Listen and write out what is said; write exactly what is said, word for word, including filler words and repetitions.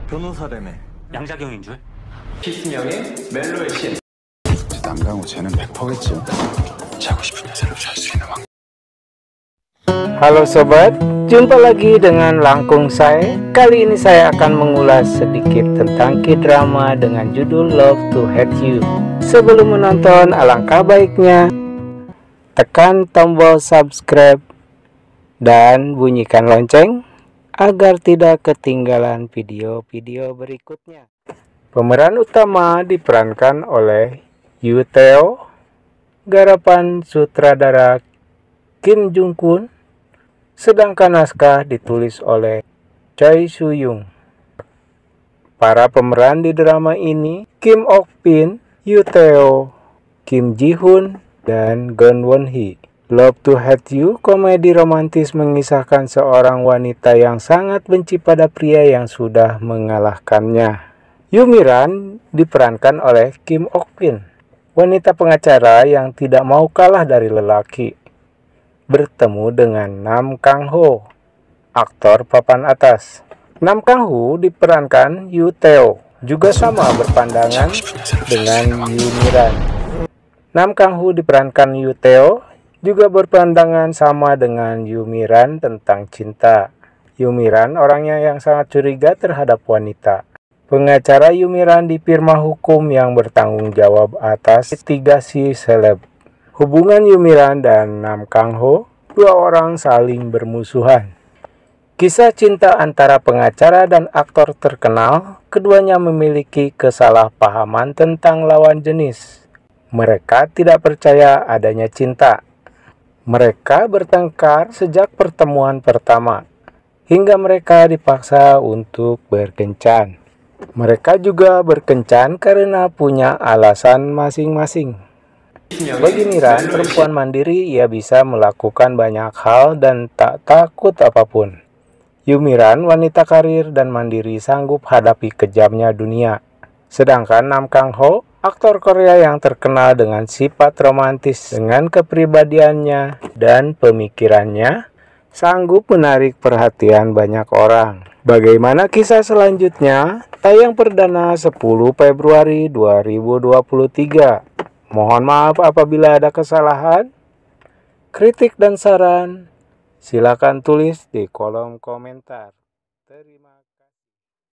변호사라며. 양자경인 줄? 피스명의 멜로의 신. 남강호 쟤는 백 퍼센트겠지. 자고 싶은 여자로 살 수 있는 왕. Halo sobat, jumpa lagi dengan Langkung saya. Kali ini saya akan mengulas sedikit tentang K-drama dengan judul Love to Hate You. Sebelum menonton, alangkah baiknya tekan tombol subscribe dan bunyikan lonceng agar tidak ketinggalan video-video berikutnya. Pemeran utama diperankan oleh Yoo Tae-oh, garapan sutradara Kim Jung-koon, sedangkan naskah ditulis oleh Choi Soo-young. Para pemeran di drama ini Kim Ok-bin, Yoo Tae-oh, Kim Ji-hoon, dan Gon Won-hee. Love to Hate You, komedi romantis mengisahkan seorang wanita yang sangat benci pada pria yang sudah mengalahkannya. Yoo Mi-ran diperankan oleh Kim Ok-bin, wanita pengacara yang tidak mau kalah dari lelaki, bertemu dengan Nam Kang-ho, aktor papan atas. Nam Kang-ho diperankan Yoo Tae-oh, juga sama berpandangan dengan Yoo Mi-ran. Nam Kang-ho diperankan Yoo Tae-oh, juga berpandangan sama dengan Yoo Mi-ran tentang cinta. Yoo Mi-ran orangnya yang sangat curiga terhadap wanita. Pengacara Yoo Mi-ran di firma hukum yang bertanggung jawab atas litigasi seleb. Hubungan Yoo Mi-ran dan Nam Kang-ho, dua orang saling bermusuhan. Kisah cinta antara pengacara dan aktor terkenal, keduanya memiliki kesalahpahaman tentang lawan jenis. Mereka tidak percaya adanya cinta. Mereka bertengkar sejak pertemuan pertama, hingga mereka dipaksa untuk berkencan. Mereka juga berkencan karena punya alasan masing-masing. Bagi Mi-ran, perempuan mandiri, ia bisa melakukan banyak hal dan tak takut apapun. Yoo Mi-ran, wanita karir dan mandiri, sanggup hadapi kejamnya dunia. Sedangkan Nam Kang-ho, aktor Korea yang terkenal dengan sifat romantis, dengan kepribadiannya dan pemikirannya, sanggup menarik perhatian banyak orang. Bagaimana kisah selanjutnya? Tayang perdana sepuluh Februari dua ribu dua puluh tiga. Mohon maaf apabila ada kesalahan. Kritik dan saran silakan tulis di kolom komentar. Terima